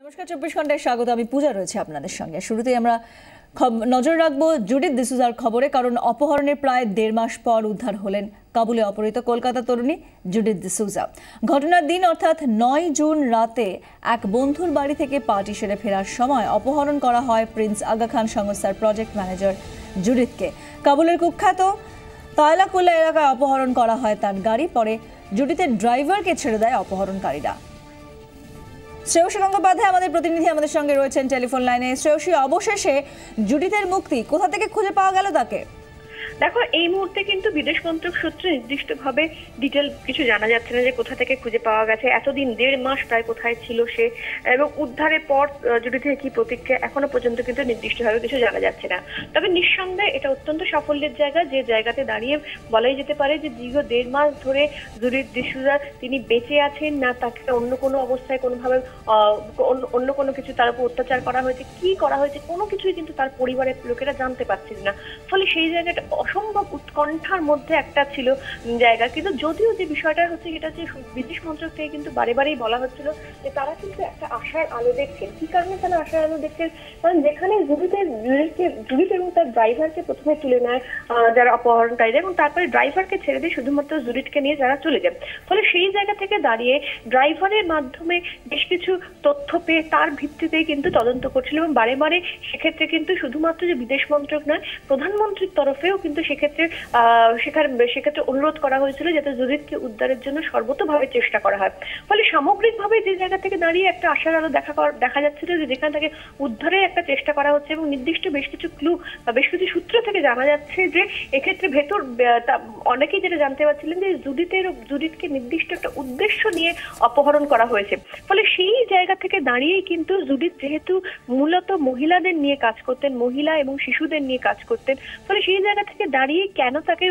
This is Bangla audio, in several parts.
নমস্কার, 24 ঘন্টায় স্বাগত। আমি পূজা রয়েছে আপনাদের সঙ্গে। শুরুতেই আমরা নজর রাখবো জুডিথ ডিসুজার খবরে, কারণ অপহরণের প্রায় 1.5 মাস পর উদ্ধার হলেন কাবুলে অপহৃত কলকাতা তরুণী জুডিথ ডিসুজা। ঘটনার দিন অর্থাৎ 9 জুন রাতে এক বন্ধুর বাড়ি থেকে পার্টি সেরে ফেরার সময় অপহরণ করা হয় প্রিন্স আগা খান সংস্থার প্রজেক্ট ম্যানেজার জুডিথকে। কাবুলের কুখ্যাত তায়লাকুল্লা এলাকায় অপহরণ করা হয় তার গাড়ি। পরে জুডিথের ড্রাইভারকে ছেড়ে দেয় অপহরণকারীরা। শ্রেয়সী গঙ্গোপাধ্যায় আমাদের প্রতিনিধি আমাদের সঙ্গে রয়েছেন টেলিফোন লাইনে। শ্রেয়সী, অবশেষে জুডিথের মুক্তি, কোথা থেকে খুঁজে পাওয়া গেল তাকে? দেখো, এই মুহূর্তে কিন্তু বিদেশ মন্ত্রক সূত্রে নির্দিষ্টভাবে ডিটেল কিছু জানা যাচ্ছে না যে কোথা থেকে খুঁজে পাওয়া গেছে। এতদিন 1.5 মাস প্রায় কোথায় ছিল সে, এবং উদ্ধারের পর জুডিথের কি প্রতিক্রিয়া, এখনো পর্যন্ত কিন্তু নির্দিষ্টভাবে কিছু জানা যাচ্ছে না। তবে নিঃসন্দেহে এটা অত্যন্ত সাফল্যের জায়গা, যে জায়গাতে দাঁড়িয়ে বলাই যেতে পারে যে দীর্ঘ 1.5 মাস ধরে জুডিথ ডিসুজা তিনি বেঁচে আছেন না, তাকে অন্য কোনো অবস্থায় কোনোভাবে অন্য কোনো কিছু তার উপর অত্যাচার করা হয়েছে, কি করা হয়েছে, কোনো কিছুই কিন্তু তার পরিবারের লোকেরা জানতে পারছিল না। ফলে সেই জায়গাটা অসম্ভব উৎকণ্ঠার মধ্যে একটা ছিল জায়গা। কিন্তু যদিও যে বিষয়টা হচ্ছে সেটা হচ্ছে বিদেশ মন্ত্রক থেকে কিন্তু বারেই বলা হচ্ছিল যে তারা কিন্তু একটা আশার আলো দেখছেন। কি কারণে তারা আশার আলো দেখছেন? কারণ যেখানে জুডিথ এবং তার ড্রাইভারকে প্রথমে তুলে নেয় যারা অপহরণকারীরা, এবং তারপরে ড্রাইভারকে ছেড়ে দিয়ে শুধুমাত্র জুডিথকে নিয়ে যারা চলে যায়। ফলে সেই জায়গা থেকে দাঁড়িয়ে ড্রাইভারের মাধ্যমে বেশ কিছু তথ্য পেয়ে তার ভিত্তিতেই কিন্তু তদন্ত করছিল, এবং বারে সেক্ষেত্রে কিন্তু শুধুমাত্র যে বিদেশ মন্ত্রক নয়, প্রধানমন্ত্রীর তরফেও কিন্তু সেক্ষেত্রে অনুরোধ করা হয়েছিল যাতে জুডিথকে উদ্ধারের জন্য সর্বতোভাবে চেষ্টা করা হয়। ফলে সামগ্রিকভাবে যে জায়গা থেকে দাঁড়িয়ে একটা আশার আলো দেখা যাচ্ছিল যে যেখান থেকে উদ্ধারের একটা চেষ্টা করা হচ্ছে, এবং নির্দিষ্ট বেশ কিছু ক্লু বা বেশ কিছু সূত্র থেকে জানা যাচ্ছে যে এক্ষেত্রে অনেকেই যেটা জানতে পারছিলেন যে জুডিথকে নির্দিষ্ট একটা উদ্দেশ্য নিয়ে অপহরণ করা হয়েছে। ফলে সেই জায়গা থেকে দাঁড়িয়েই কিন্তু জুডিথ যেহেতু মূলত মহিলাদের নিয়ে কাজ করতেন, মহিলা এবং শিশুদের নিয়ে কাজ করতেন, ফলে সেই জায়গা থেকে দাঁড়িয়ে কেন তাকে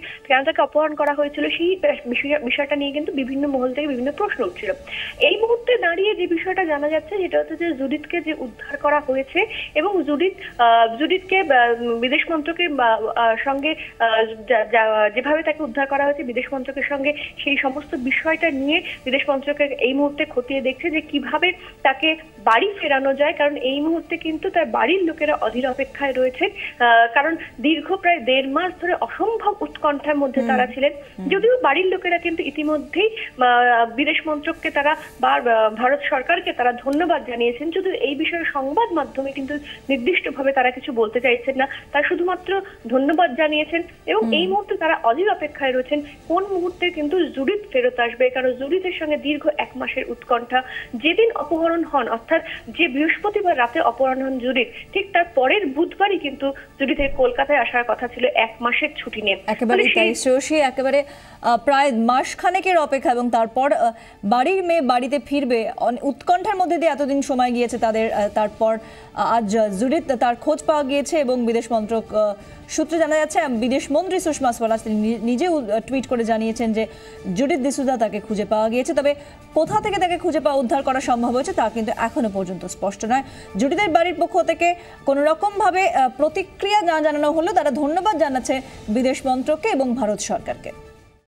অপহরণ করা হয়েছিল সেই বিষয়টা নিয়ে কিন্তু বিভিন্ন মহল থেকে বিভিন্ন প্রশ্ন উঠছিল। এই মুহূর্তে দাঁড়িয়ে যে বিষয়টা জানা যাচ্ছে সেটা হচ্ছে যে জুডিথকে যে উদ্ধার করা হয়েছে, এবং জুডিথকে বিদেশ মন্ত্রকের সঙ্গে যেভাবে তাকে উদ্ধার করা হয়েছে, বিদেশ মন্ত্রকের সঙ্গে সেই সমস্ত বিষয়টা নিয়ে বিদেশ মন্ত্রকের এই মুহূর্তে খতিয়ে দেখছে যে কিভাবে তাকে বাড়ি ফেরানো যায়। কারণ এই মুহূর্তে কিন্তু তার বাড়ির লোকেরা অধীর অপেক্ষায় রয়েছে, কারণ দীর্ঘ প্রায় 1.5 মাস ধরে অসম্ভব উৎকণ্ঠার মধ্যে তারা ছিলেন। যদিও বাড়ির লোকেরা কিন্তু ইতিমধ্যেই বিদেশ মন্ত্রককে তারা বা ভারত সরকারকে তারা ধন্যবাদ জানিয়েছেন, যদিও এই বিষয়ে সংবাদ মাধ্যমে কিন্তু নির্দিষ্টভাবে তারা কিছু বলতে চাইছেন না। তারা শুধুমাত্র ধন্যবাদ জানিয়েছেন, এবং এই মুহূর্তে তারা অধীর অপেক্ষায় রয়েছেন কোন মুহূর্তে কিন্তু জুডিথ ফেরত আসবে। কারণ জুডিথের সঙ্গে দীর্ঘ 1 মাসের উৎকণ্ঠা। যেদিন অপহরণ হন, অর্থাৎ যে বৃহস্পতিবার রাতে অপহরণ হন জুডিথ, ঠিক তার পরের বুধবারই কিন্তু জুডিথের কলকাতায় আসার কথা ছিল 1 মাসের ছুটি নিয়ে। একেবারে তাই শ্রেয়সী, একেবারে প্রায় মাসখানেকের অপেক্ষা, এবং তারপর বাড়ির মেয়ে বাড়িতে ফিরবে, উৎকণ্ঠার মধ্যে দিয়ে এতদিন সময় গিয়েছে তাদের। তারপর আজ জুডিথ তার খোঁজ পাওয়া গিয়েছে, এবং বিদেশ মন্ত্রক সূত্রে জানা যাচ্ছে বিদেশ মন্ত্রী সুষমা স্বরাজ তিনি নিজেও টুইট করে জানিয়েছেন যে জুডিথ ডিসুজা তাকে খুঁজে পাওয়া গিয়েছে। তবে কোথা থেকে তাকে খুঁজে পাওয়া, উদ্ধার করা সম্ভব হয়েছে তা কিন্তু এখনো পর্যন্ত স্পষ্ট নয়। জুডিথের বাড়ির পক্ষ থেকে কোনো রকমভাবে প্রতিক্রিয়া না জানানো হলো, তারা ধন্যবাদ জানাচ্ছে বিদেশ মন্ত্রককে এবং ভারত সরকারকে।